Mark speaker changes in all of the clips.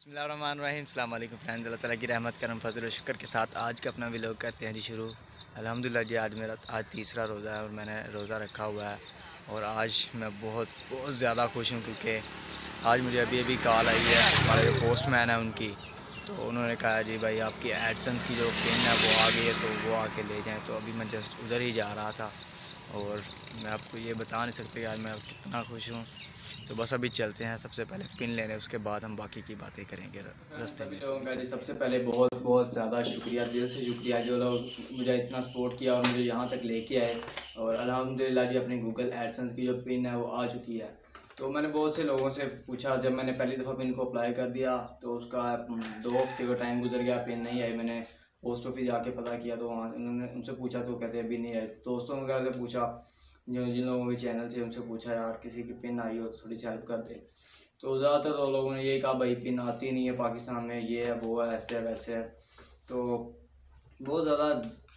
Speaker 1: बिस्मिल्लाहिर्रहमानिर्रहीम। अस्सलाम वालेकुम फ्रेंड्स। अल्लाह ताला की रहमत करम फजल और शुक्र के साथ आज का अपना व्लॉग करते हैं जी शुरू। अल्हम्दुलिल्लाह जी आज तीसरा रोज़ा है और मैंने रोज़ा रखा हुआ है और आज मैं बहुत ज़्यादा खुश हूँ क्योंकि आज मुझे अभी कॉल आई है हमारे जो पोस्टमैन है उनकी। तो उन्होंने कहा जी भाई आपकी एडसेंस की जो पिन है वो आ गई है तो वो आके ले जाएँ। तो अभी मैं जस्ट उधर ही जा रहा था और मैं आपको ये बता नहीं सकता कि आज मैं कितना खुश हूँ। तो बस अभी चलते हैं, सबसे पहले पिन लेने, उसके बाद हम बाकी की बातें करेंगे रास्ते में।
Speaker 2: सभी लोगों का जी सबसे पहले बहुत ज़्यादा शुक्रिया, दिल से शुक्रिया जो लोग मुझे इतना सपोर्ट किया और मुझे यहाँ तक लेके आए। और अल्हम्दुलिल्लाह जी अपनी गूगल एडसेंस की जो पिन है वो आ चुकी है। तो मैंने बहुत से लोगों से पूछा, जब मैंने पहली दफ़ा पिन को अप्लाई कर दिया तो उसका 2 हफ्ते का टाइम गुजर गया, पिन नहीं आई। मैंने पोस्ट ऑफिस जाके पता किया तो वहाँ उन्होंने उनसे पूछा तो कहते अभी नहीं आए। दोस्तों वगैरह से पूछा, जो जिन लोगों के चैनल थे उनसे पूछा यार किसी की पिन आई हो तो थोड़ी सी हेल्प कर दे। तो ज़्यादातर तो लोगों ने यही कहा भाई पिन आती नहीं है पाकिस्तान में, ये है वो है ऐसे है वैसे है। तो बहुत ज़्यादा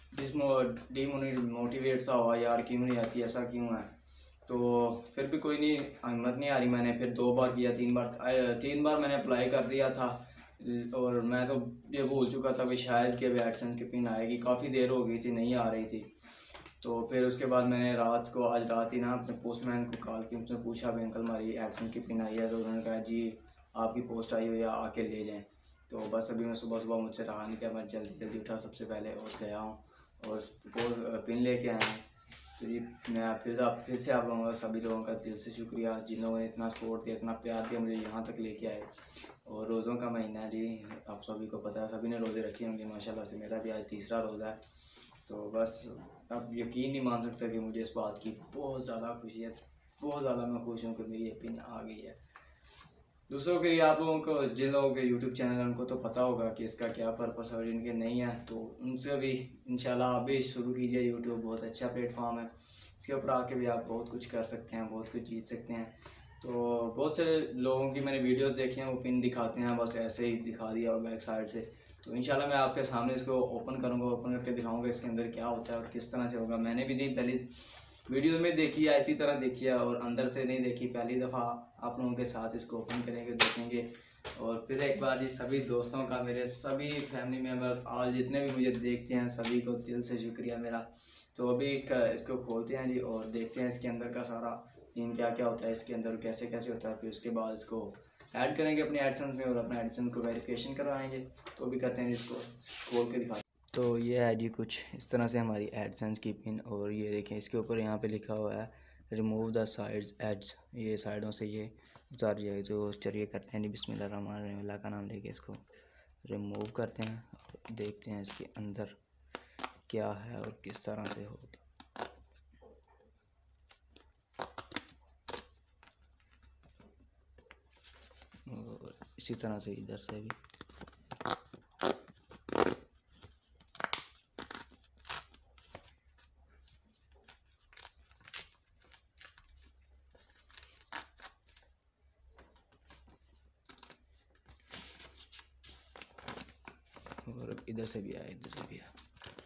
Speaker 2: डिमोटिवेट सा हुआ यार, क्यों नहीं आती, ऐसा क्यों है। तो फिर भी कोई नहीं, हिम्मत नहीं आ रही। मैंने फिर 2 बार किया, 3 बार मैंने अप्लाई कर दिया था और मैं तो ये भूल चुका था कि शायद कि एडसेंस की पिन आएगी। काफ़ी देर हो गई थी, नहीं आ रही थी। तो फिर उसके बाद मैंने आज रात ही ना अपने पोस्टमैन को कॉल की, उसने पूछा भी अंकल हमारी एडसेंस की पिन आई है। तो उन्होंने कहा जी आपकी पोस्ट आई हो या आके ले जाएं। तो बस अभी मैं सुबह मुझसे रहा नहीं, क्या मैं जल्दी उठा सबसे पहले और गया हूँ और पिन लेके आया हूँ। तो जी मैं फिर से आप लोगों का, सभी लोगों का दिल से शुक्रिया जिन लोगों ने इतना सपोर्ट दिया, इतना प्यार दिया, मुझे यहाँ तक लेके आए। और रोज़ों का महीना है जी, आप सभी को पता है, सभी ने रोज़े रखे होंगे माशाल्लाह से। मेरा भी आज तीसरा रोज़ा है। तो बस अब यकीन नहीं मान सकता कि मुझे इस बात की बहुत ज़्यादा खुशी है, बहुत ज़्यादा मैं खुश हूँ कि मेरी ये पिन आ गई है। दूसरों के लिए, आप लोगों को, जिन लोगों के यूट्यूब चैनल है उनको तो पता होगा कि इसका क्या पर्पस है, और जिनके नहीं है तो उनसे भी इंशाल्लाह आप भी शुरू कीजिए। यूट्यूब बहुत अच्छा प्लेटफॉर्म है, इसके ऊपर आके भी आप बहुत कुछ कर सकते हैं, बहुत कुछ जीत सकते हैं। तो बहुत से लोगों की मैंने वीडियोस देखी हैं, वो पिन दिखाते हैं, बस ऐसे ही दिखा दिया और बैक साइड से। तो इंशाल्लाह मैं आपके सामने इसको ओपन करूँगा, ओपन करके दिखाऊँगा इसके अंदर क्या होता है और किस तरह से होगा। मैंने भी नहीं पहली वीडियो में देखी है, इसी तरह देखी है और अंदर से नहीं देखी, पहली दफ़ा आप लोगों के साथ इसको ओपन करेंगे, देखेंगे। और फिर एक बार जी सभी दोस्तों का, मेरे सभी फैमिली मेम्बर आज जितने भी मुझे देखते हैं सभी को दिल से शुक्रिया मेरा। तो अभी इसको खोलते हैं जी और देखते हैं इसके अंदर का सारा सीन क्या क्या होता है, इसके अंदर कैसे कैसे होता है। फिर उसके बाद इसको ऐड करेंगे अपने एडसेंस में और अपना एडसेंस को वेरिफिकेशन करवाएंगे। तो अभी कहते हैं इसको खोल के दिखा। तो ये है जी कुछ इस तरह से हमारी एडसेंस की पिन। और ये देखें इसके ऊपर यहाँ पे लिखा हुआ है रिमूव द साइड्स एड्स, ये साइडों से ये उतार जाए। तो चलिए करते हैं जी बिस्मिल्लाहिर्रहमानिर्रहीम, अल्लाह का नाम लेके इसको रिमूव करते हैं और देखते हैं इसके अंदर क्या है और किस तरह से होता। और इसी तरह से इधर से भी और इधर से भी आया, इधर से भी आया।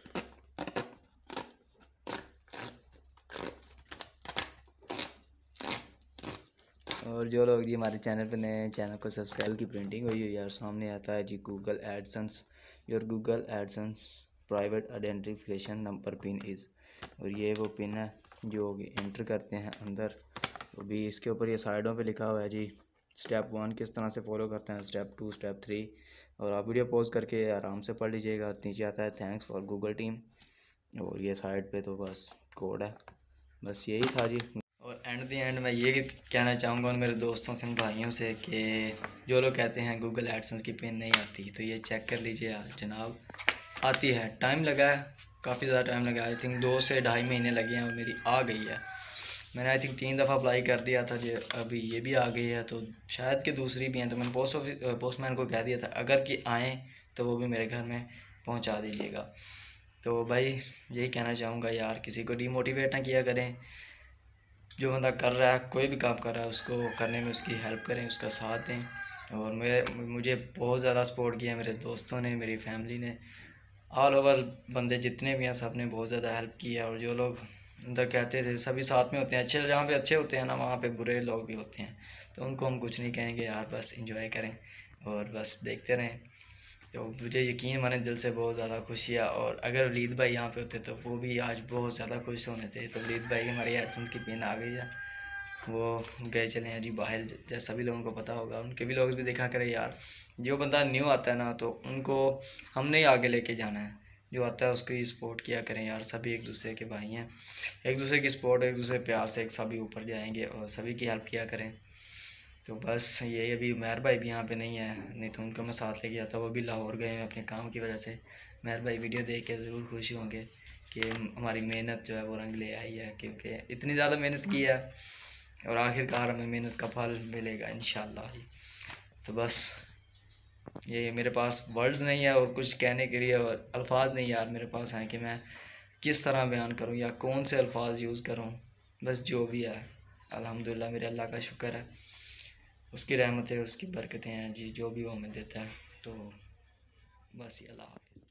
Speaker 2: और जो लोग जी हमारे चैनल पर नए हैं, चैनल को सब्सक्राइब की प्रिंटिंग हुई है यार, सामने आता है जी Google AdSense, your Google AdSense private identification number pin is. और ये वो पिन है जो एंटर करते हैं अंदर। तो भी इसके ऊपर ये साइडों पे लिखा हुआ है जी स्टेप 1 किस तरह से फॉलो करते हैं, स्टेप 2, स्टेप 3। और आप वीडियो पॉज करके आराम से पढ़ लीजिएगा। नीचे आता है थैंक्स फॉर गूगल टीम और ये साइड पे तो बस कोड है। बस यही था जी। और एंड मैं ये कहना चाहूँगा उन मेरे दोस्तों से, उन भाइयों से कि जो लोग कहते हैं गूगल एडसेंस की पिन नहीं आती, तो ये चेक कर लीजिए जनाब, आती है। टाइम लगा है, काफ़ी ज़्यादा टाइम लगा, आई थिंक 2 से ढाई महीने लगे हैं और मेरी आ गई है। मैंने आई थिंक 3 दफ़ा अप्लाई कर दिया था जो अभी ये भी आ गई है, तो शायद कि दूसरी भी हैं। तो मैंने पोस्टमैन को कह दिया था अगर कि आएँ तो वो भी मेरे घर में पहुंचा दीजिएगा। तो भाई यही कहना चाहूँगा यार, किसी को डीमोटिवेट ना किया करें। जो बंदा कर रहा है, कोई भी काम कर रहा है, उसको करने में उसकी हेल्प करें, उसका साथ दें। और मुझे बहुत ज़्यादा सपोर्ट किया मेरे दोस्तों ने, मेरी फैमिली ने, ऑल ओवर बंदे जितने भी हैं सब ने बहुत ज़्यादा हेल्प की है। और जो लोग अंदर कहते थे सभी साथ में होते हैं, अच्छे जहाँ पे अच्छे होते हैं ना वहाँ पे बुरे लोग भी होते हैं, तो उनको हम कुछ नहीं कहेंगे यार, बस इंजॉय करें।
Speaker 1: और बस देखते रहें। तो मुझे यकीन माने दिल से बहुत ज़्यादा खुशी है। और अगर वलीद भाई यहाँ पे होते तो वो भी आज बहुत ज़्यादा खुश होने थे। तो वलीद भाई हमारी एब्सेंस की पिन आ गई है, वो गए चले हैं जी बाहर, जैसा सभी लोगों को पता होगा। उनके भी लोग भी देखा करें यार, जो बंदा न्यू आता है ना तो उनको हमने ही आगे लेके जाना है, जो आता है उसकी सपोर्ट किया करें यार। सभी एक दूसरे के भाई हैं, एक दूसरे की सपोर्ट, एक दूसरे प्यार से एक सभी ऊपर जाएंगे और सभी की हेल्प किया करें। तो बस ये अभी मेहर भाई भी यहाँ पे नहीं है, नहीं तो उनको मैं साथ ले गया था, वो भी लाहौर गए हैं अपने काम की वजह से। मेहर भाई वीडियो देख के ज़रूर खुश होंगे कि हमारी मेहनत जो है वो रंग ले आई है, क्योंकि इतनी ज़्यादा मेहनत की है और आखिरकार हमें मेहनत का फल मिलेगा इंशाल्लाह ही। तो बस ये मेरे पास वर्ड्स नहीं है और कुछ कहने के लिए, और अल्फाज नहीं यार मेरे पास हैं कि मैं किस तरह बयान करूं या कौन से अल्फाज यूज़ करूं। बस जो भी है अल्हम्दुलिल्लाह मेरे अल्लाह का शुक्र है, उसकी रहमतें उसकी बरकतें हैं जी, जो भी वो हमें देता है। तो बस ये अल्लाह हाफ़िज़।